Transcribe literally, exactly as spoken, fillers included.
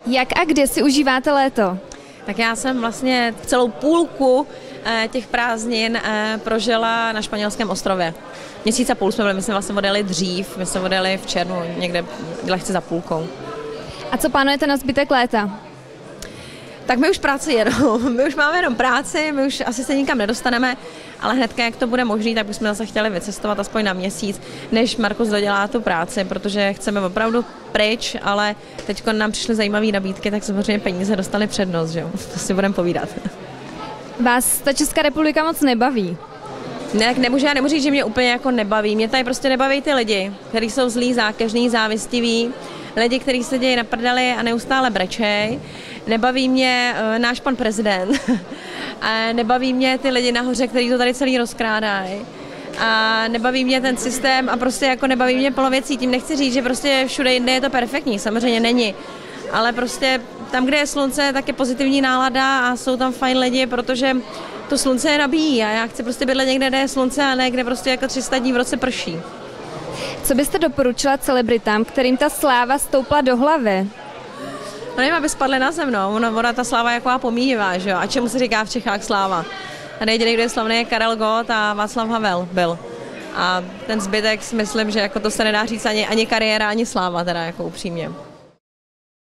Jak a kde si užíváte léto? Tak já jsem vlastně celou půlku těch prázdnin prožila na španělském ostrově. Měsíc a půl jsme byli, my jsme vlastně odjeli dřív, my jsme odjeli v červnu, někde lehce za půlkou. A co plánujete na zbytek léta? Tak my už práci jenom, my už máme jenom práci, my už asi se nikam nedostaneme, ale hnedka, jak to bude možné, tak bychom zase chtěli vycestovat aspoň na měsíc, než Markus dodělá tu práci, protože chceme opravdu pryč, ale teď nám přišly zajímavé nabídky, tak samozřejmě peníze dostali přednost, že jo, to si budeme povídat. Vás ta Česká republika moc nebaví? Ne, nemůžu, já nemůžu říct, že mě úplně jako nebaví, mě tady prostě nebaví ty lidi, kteří jsou zlí, zákeřní, závistiví, lidi, kteří se dějí na prdeli a neustále brečej. Nebaví mě uh, náš pan prezident a nebaví mě ty lidi nahoře, kteří to tady celý rozkrádají. A nebaví mě ten systém a prostě jako nebaví mě plno věcí. Tím nechci říct, že prostě všude jinde je to perfektní, samozřejmě není. Ale prostě tam, kde je slunce, tak je pozitivní nálada a jsou tam fajn lidi, protože to slunce je nabíjí a já chci prostě bydlet někde, kde je slunce a ne kde prostě jako tři sta dní v roce prší. Co byste doporučila celebritám, kterým ta sláva stoupla do hlavy? No nevím, aby spadly na zem, no. Ona, ona ta sláva je taková pomíjivá, že jo. A čemu se říká v Čechách sláva? Tady jediný, kdo je slavný, je Karel Gott a Václav Havel byl. A ten zbytek si myslím, že jako to se nedá říct ani, ani kariéra, ani sláva, teda jako upřímně.